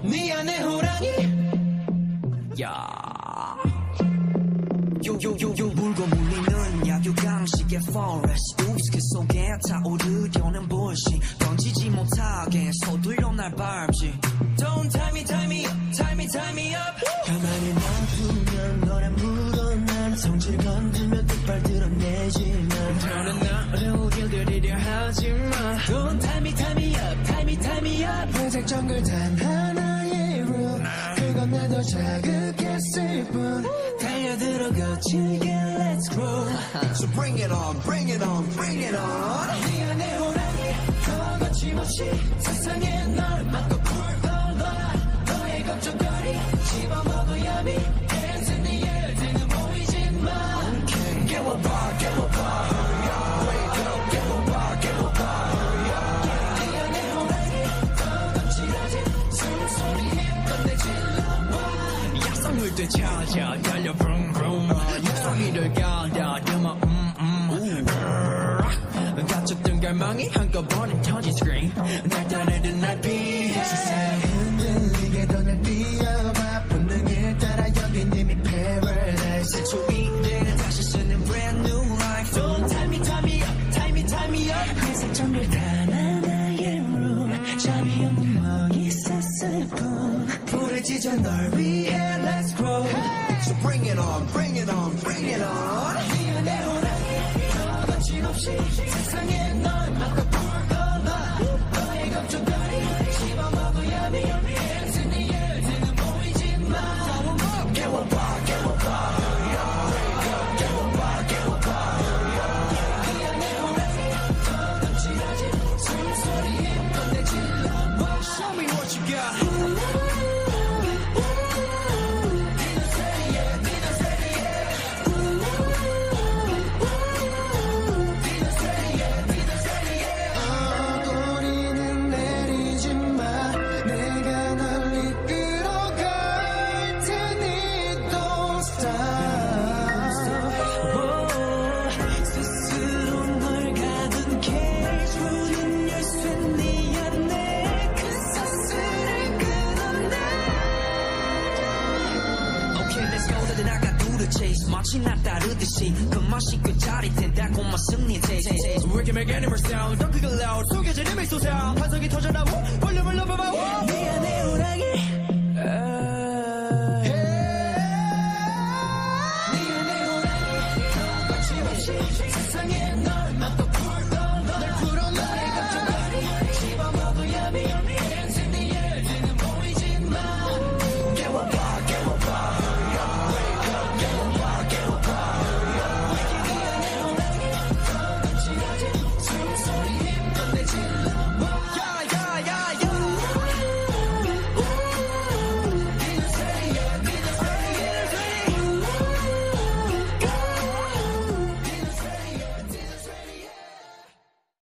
네 안에 호랑이 야 요요요요 물고 물리는 약육강식의 forest oops 그 속에 타오르려는 bullshit 던지지 못하게 서둘러 날 밟지 Don't tie me tie me up tie me tie me up 가만히 놔두면 너를 묻어난 성질 건들면 뜻발 드러내지만 너는 나를 길들이려 하지마 Don't tie me tie me up tie me tie me up 회색 정글 단 하나의 rule 그건 나도 자극했을 뿐 달려들어 거칠게 let's grow So bring it on bring it on bring it on 네 안에 호랑이 더 거침없이 세상에 널 막고 굴러놔 너의 걱정거리 집어먹어야 미 Hands in the air 등은 보이지마 Okay 깨워봐 깨워봐 Hurry up wake up 깨워봐 깨워봐 Hurry up 네 안에 호랑이 더 거칠어진 숨소리 힘껏 내질러봐 약속을 되찾아 달려 vroom vroom 약속이를 가다듬어 갇혔던 갈망이 한꺼번에 터진 스크린 날 따르는 날빛 세상에 흔들리게 더 날 뛰어봐 본능에 따라 여긴 이미 paradise 초이래 다시 쓰는 brand new life Don't tie me tie me up tie me tie me up 회색 정글 단 하나의 room 잠이 없는 멍이 쌌을 뿐 불을 지져 널 위해 let's grow So bring it on bring it on bring it on 네 안에 호랑이 더 거침없이 세상에 널 막고 굴러놔 너의 걱정거리 집어먹어야 미 Hands in the air 등은 보이지마 깨워봐 깨워봐 Hurry up wake up 깨워봐 깨워봐 Hurry up 네 안에 호랑이 더 거칠어진 숨소리 힘껏 내질러봐 Show me what you got 마치 나 따르듯이 그 맛이 끝자리텐 달콤한 승리 taste We can make animal sound 더 크게 loud 속에 제 리믹 솟아 환상이 터져나오 볼륨을 높여봐